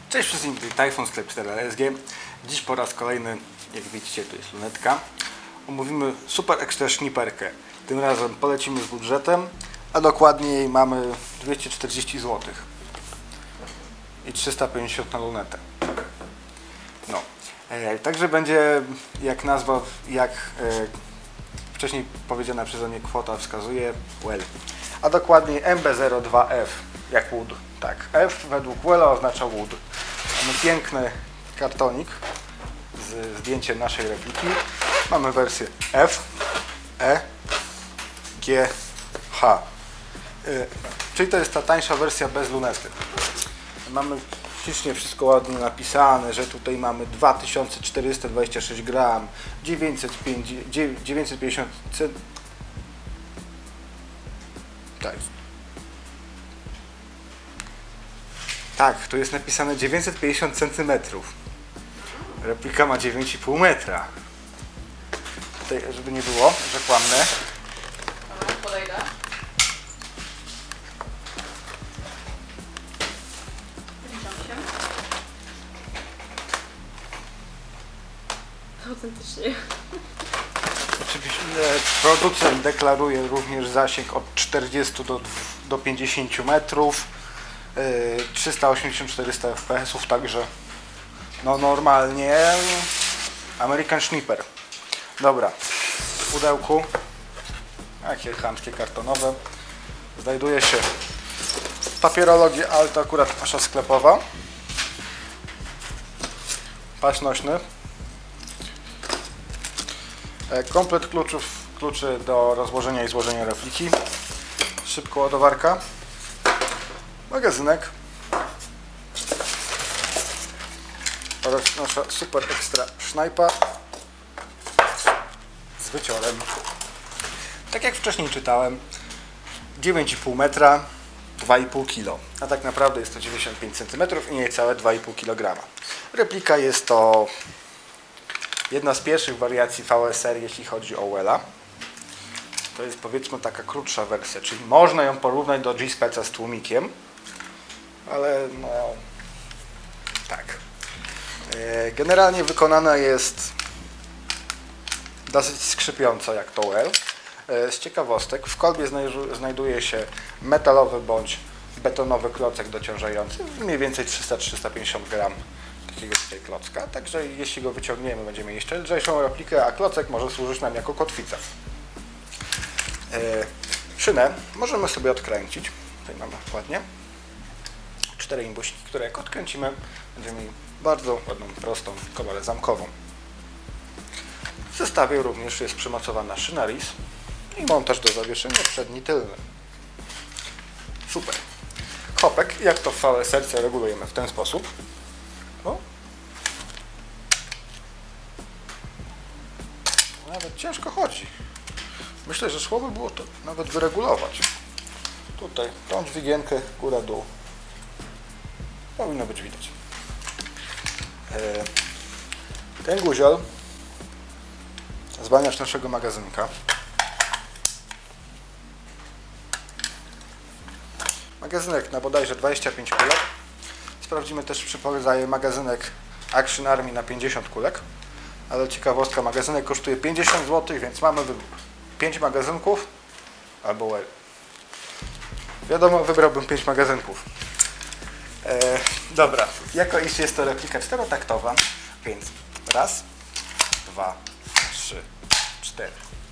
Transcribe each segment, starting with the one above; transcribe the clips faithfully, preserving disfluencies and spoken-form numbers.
Cześć wszystkim, tutaj Tajfun, sklep cztery L S G. Dziś po raz kolejny, jak widzicie, tu jest lunetka. Omówimy super ekstra szniperkę. Tym razem polecimy z budżetem, a dokładniej mamy dwieście czterdzieści złotych i trzysta pięćdziesiąt na lunetę. No, e, także będzie, jak nazwa, jak e, wcześniej powiedziana przeze mnie kwota wskazuje, well, a dokładniej M B zero dwa F, jak wood. Tak, F według Wella oznacza wood. Mamy piękny kartonik z zdjęciem naszej repliki. Mamy wersję F, E, G, H. Yy, czyli to jest ta tańsza wersja bez lunety. Mamy ślicznie wszystko ładnie napisane, że tutaj mamy dwa tysiące czterysta dwadzieścia sześć gram, dziewięćset pięćdziesiąt cen... Tak. Tak, tu jest napisane dziewięćset pięćdziesiąt centymetrów. Replika ma dziewięć i pół metra. Tutaj, żeby nie było, że kłamne. Dobra, podejdę. Zbliżam się. Autentycznie. Oczywiście producent deklaruje również zasięg od czterdziestu do pięćdziesięciu metrów. trzysta osiemdziesiąt czterysta F P S ów, także no normalnie American Sniper. Dobra, w pudełku, jakie chamskie kartonowe, znajduje się papierologia, ale to akurat nasza sklepowa, pas nośny, komplet kluczów, kluczy do rozłożenia i złożenia repliki, szybka ładowarka, magazynek oraz nasza super ekstra sznajpa z wyciorem. Tak jak wcześniej czytałem, dziewięć i pół metra, dwa i pół kilo, a tak naprawdę jest to dziewięćdziesiąt pięć centymetrów i niecałe dwa i pół kilograma. Replika jest to jedna z pierwszych wariacji V S R, jeśli chodzi o Wella. To jest, powiedzmy, taka krótsza wersja, czyli można ją porównać do G-Speca z tłumikiem, ale no tak. Generalnie wykonana jest dosyć skrzypiąco jak to Well. Z ciekawostek, w kolbie znajduje się metalowy bądź betonowy klocek dociążający, mniej więcej trzysta do trzystu pięćdziesięciu gram takiego tutaj klocka, także jeśli go wyciągniemy, będziemy mieć jeszcze lżejszą replikę, a klocek może służyć nam jako kotwica. Szynę możemy sobie odkręcić, tutaj mamy ładnie cztery imbusiki, które jak odkręcimy, będziemy mieli bardzo ładną, prostą komorę zamkową. W zestawie również jest przymocowana szyna R I S i montaż do zawieszenia przedni, tylny. Super. Chopek, jak to w V S R C regulujemy w ten sposób. O. Nawet ciężko chodzi. Myślę, że szło by było to nawet wyregulować. Tutaj tą dźwigienkę góra-dół. Powinno być widać. Ten guziol, zwalniacz naszego magazynka. Magazynek na bodajże dwadzieścia pięć kulek. Sprawdzimy też przy rodzaju magazynek Action Army na pięćdziesiąt kulek. Ale ciekawostka, magazynek kosztuje pięćdziesiąt złotych, więc mamy wybór. pięć magazynków albo well. Wiadomo, wybrałbym pięć magazynków. E, dobra, jako iż jest to replika czterotaktowa, więc raz, dwa, trzy, cztery.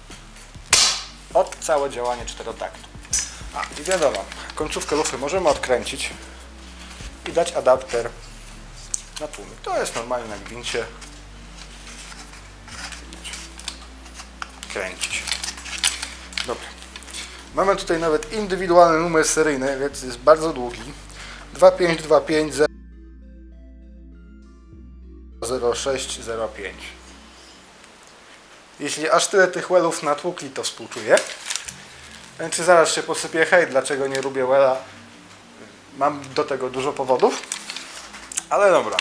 Od całe działanie czterotaktu. A, i wiadomo, końcówkę lufy możemy odkręcić i dać adapter na tłumik. To jest normalnie na gwincie. Kręcić. Dobra. Mamy tutaj nawet indywidualny numer seryjny, więc jest bardzo długi. dwa pięć dwa pięć zero sześć zero pięć. Jeśli aż tyle tych Wellów natłukli, to współczuję. Czy zaraz się posypie hejt, dlaczego nie lubię Wella? Mam do tego dużo powodów, ale dobra.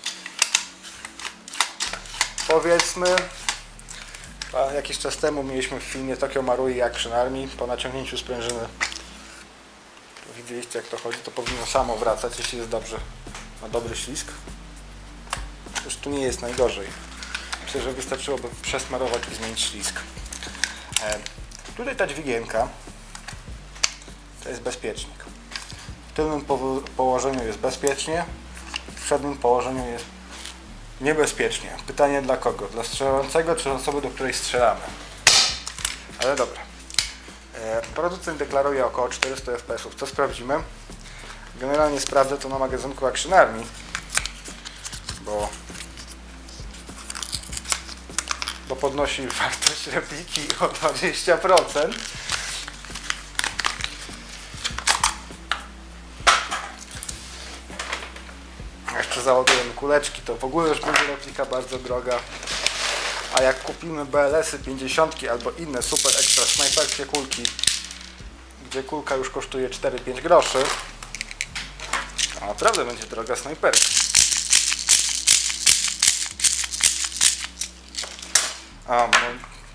Powiedzmy, a jakiś czas temu mieliśmy w filmie Tokyo Marui Action Army po naciągnięciu sprężyny. Widzieliście, jak to chodzi, to powinno samo wracać, jeśli jest dobrze ma dobry ślizg. Już tu nie jest najgorzej. Myślę, że wystarczyłoby przesmarować i zmienić ślizg. E, tutaj ta dźwigienka to jest bezpiecznik. W tylnym po położeniu jest bezpiecznie, w przednim położeniu jest niebezpiecznie. Pytanie dla kogo? Dla strzelającego czy osoby, do której strzelamy? Ale dobra. E, producent deklaruje około czterysta F P S ów. Co sprawdzimy? Generalnie sprawdzę to na magazynku Action Army, bo, bo podnosi wartość repliki o dwadzieścia procent. Jeszcze załadujemy kuleczki, to w ogóle już będzie replika bardzo droga. A jak kupimy B L S-y pięćdziesiąt albo inne super ekstra snajperskie kulki, gdzie kulka już kosztuje cztery pięć groszy, to naprawdę będzie droga snajperka. A, no,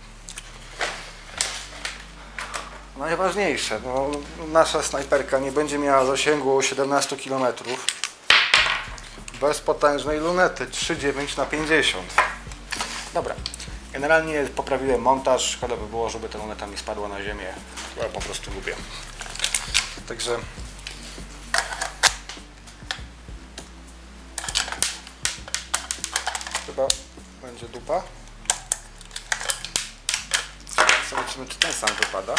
najważniejsze, no, nasza snajperka nie będzie miała zasięgu siedemnaście kilometrów bez potężnej lunety trzy dziewięć na pięćdziesiąt. Dobra, generalnie poprawiłem montaż, szkoda by było, żeby ta luneta mi spadła na ziemię, bo ja po prostu lubię. Także chyba będzie dupa. Zobaczymy, czy ten sam wypada.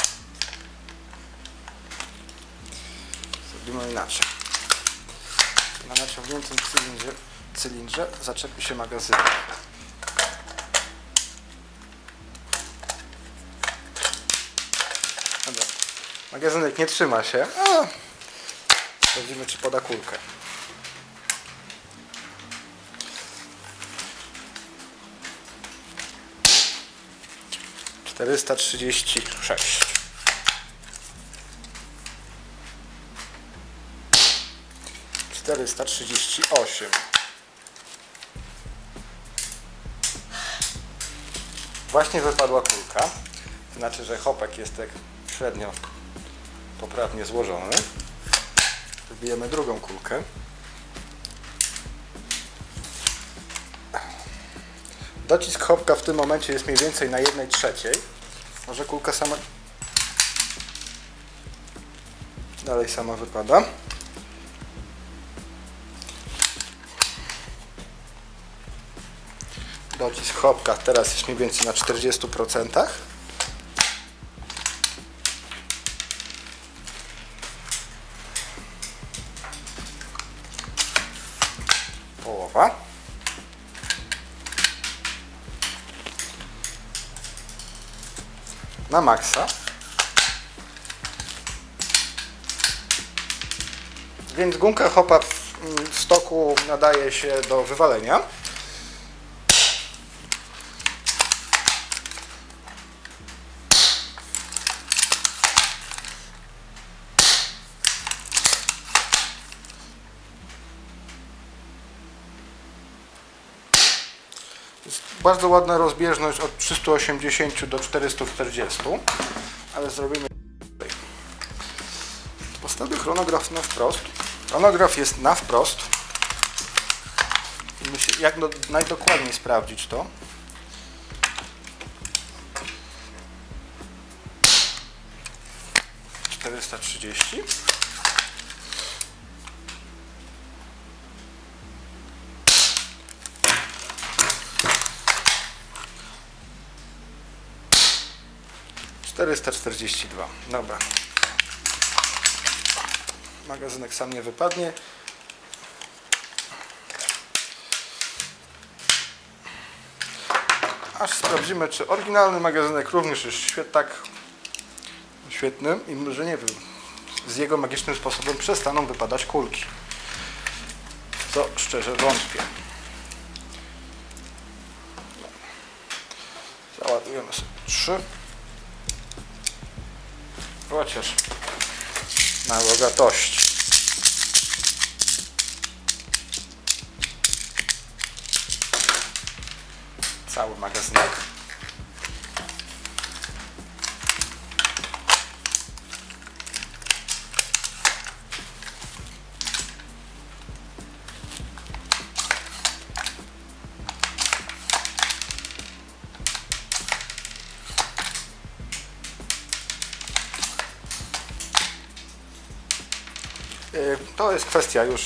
Zrobimy inaczej. Na naciągniętym cylindrze, cylindrze zaczepi się magazynek. Dobra. Magazynek nie trzyma się. A, sprawdzimy, czy poda kulkę. czterysta trzydzieści sześć. czterysta trzydzieści osiem. Właśnie wypadła kulka. To znaczy, że chopek jest tak średnio poprawnie złożony. Wybijemy drugą kulkę. Docisk chopka w tym momencie jest mniej więcej na jednej trzeciej. Może kulka sama dalej sama wypada. Docisk chopka teraz jest mniej więcej na czterdziestu procentach. Połowa. Na maksa. Więc gumka hopa w stoku nadaje się do wywalenia. Jest bardzo ładna rozbieżność od trzystu osiemdziesięciu do czterystu czterdziestu, ale zrobimy tutaj. Postawię chronograf na wprost. Chronograf jest na wprost. Myślę, jak do, najdokładniej sprawdzić to. czterysta trzydzieści. czterysta czterdzieści dwa. Dobra. Magazynek sam nie wypadnie. Aż sprawdzimy, czy oryginalny magazynek również jest świet, tak świetny i że nie wiem, z jego magicznym sposobem przestaną wypadać kulki. Co szczerze wątpię. Załadujemy sobie trzy. Chociaż na bogatości. Cały magazynek. to jest kwestia już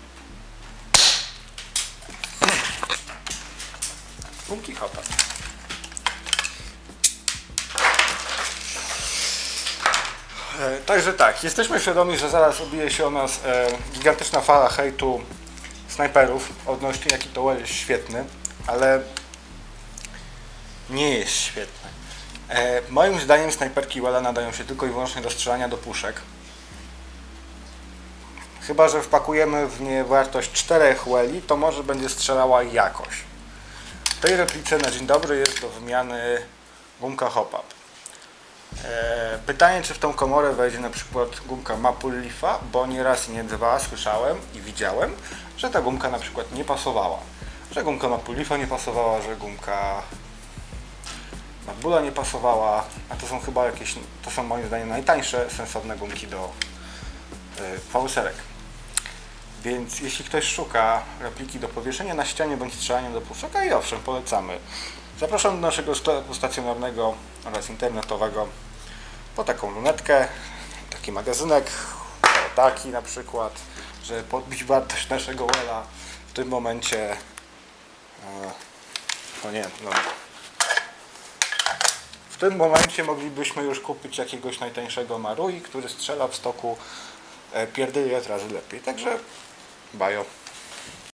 gumki Hopap. E, także tak, jesteśmy świadomi, że zaraz odbije się o nas e, gigantyczna fala hejtu snajperów odnośnie jaki to well jest świetny, ale nie jest świetny. E, moim zdaniem snajperki Wella nadają się tylko i wyłącznie do strzelania do puszek. Chyba że wpakujemy w nie wartość czterech Welli, to może będzie strzelała jakoś. W tej replice na dzień dobry jest do wymiany gumka Hopap. E, pytanie, czy w tą komorę wejdzie na przykład gumka Maple Leafa, bo nie raz i nie dwa słyszałem i widziałem, że ta gumka na przykład nie pasowała. Że gumka Maple Leafa nie pasowała, że gumka Matbula nie pasowała, a to są chyba jakieś, to są moim zdaniem najtańsze, sensowne gumki do y, fałserek. Więc jeśli ktoś szuka repliki do powieszenia na ścianie bądź strzelania do puszek, i owszem, polecamy. Zapraszam do naszego sklepu stacjonarnego oraz internetowego po taką lunetkę, taki magazynek, taki na przykład, żeby podbić wartość naszego Wella. W tym momencie, no nie, no. W tym momencie moglibyśmy już kupić jakiegoś najtańszego Marui, który strzela w stoku pierdyliard razy lepiej. Także bajo.